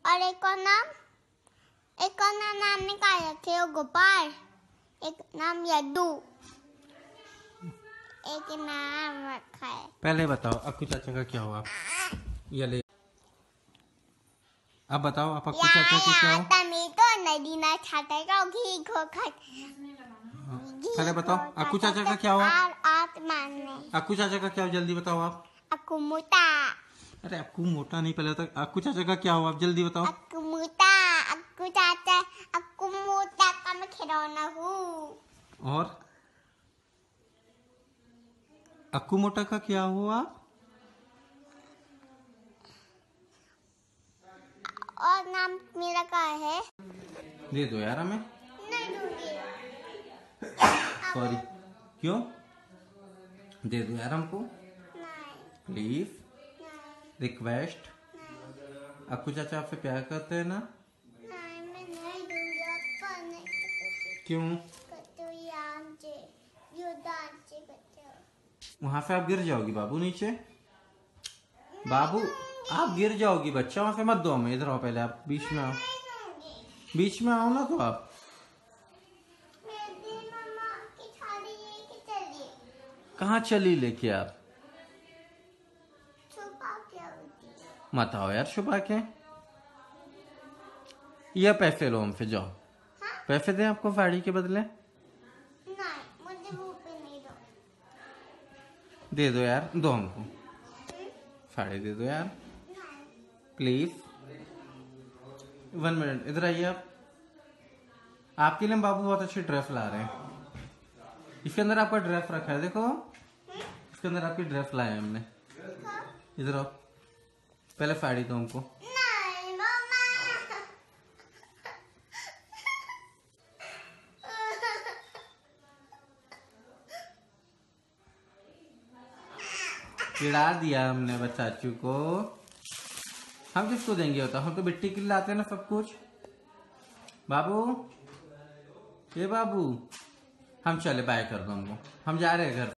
और एक और नाम निकाल रखे हो गोपाल, एक नाम यद्दू, एक नाम रखा है। पहले बताओ अक्कू चाचा का क्या हुआ? ये ले, अब बताओ आप अक्कू चाचा के क्या हुआ? पहले बताओ अक्कू चाचा का क्या हुआ? अक्कू चाचा का क्या हुआ जल्दी बताओ आप। अक्कू मोटा। अरे अक्कू मोटा नहीं, पहले तक अक्कू चाचा का क्या हुआ आप जल्दी बताओ। अक्कू मोटा, अक्कू चाचा, अक्कू मोटा का मैं खिलौना हूँ। और अक्कू मोटा का क्या हुआ? और नाम मेरा क्या है? दे दो यार हमें। नहीं दूंगी। सॉरी, क्यों? दे दो यार हमको नहीं। Please, request. अक्कू चाचा आपसे प्यार करते हैं ना? नहीं मैं नहीं दूंगी आपको, नहीं। क्यों? वहां से आप गिर जाओगी बाबू नीचे। बाबू आप गिर जाओगी बच्चा, वहां से मत दो हमें। इधर आओ पहले, आप बीच में आओ, बीच में आओ ना तो आप। कहाँ चली लेके आप? मत आओ यार छुपा के। ये पैसे लो हमसे, जाओ। हाँ? पैसे दें आपको साड़ी के बदले? नहीं, मुझे वो पे नहीं दो। दे दो यार, दो हमको साड़ी दे दो यार प्लीज। 1 मिनट इधर आइए आप। आपके लिए बाबू बहुत अच्छी ड्रेस ला रहे हैं। इसके अंदर आपका ड्रेस रखा है, देखो इसके अंदर आपकी ड्रेस लाए हैं हमने। इधर आओ, पहले साड़ी दो हमको। नहीं मामा। चिढ़ा दिया हमने बच्चाचू को। हम किसको देंगे होता, हम तो बिट्टी के लिए लाते हैं ना सब कुछ। बाबू, ये बाबू, हम चले बाय कर दो हमको, हम जा रहे हैं घर।